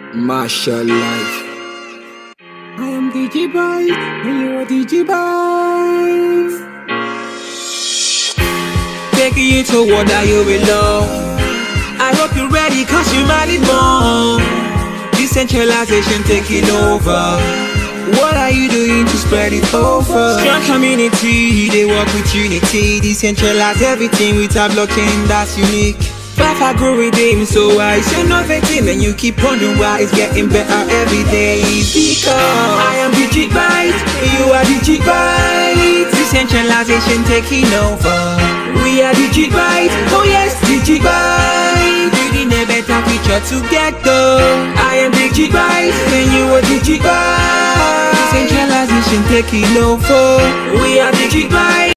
Martial life. I am digibyte, and you are digibyte. Taking you to water you belong. I hope you're ready, cause you might need more. Decentralization taking over. What are you doing to spread it over? Strong community, they work with unity. Decentralize everything with a blockchain that's unique. Fafa grow with him, so I say nothing, and you keep wondering why it's getting better every day. Because I am digibyte, you are digibyte. Decentralization taking over. We are digibyte, oh yes, digibyte. Building a better future together. I am digibyte, and you are digibyte. Decentralization taking over. We are digibyte.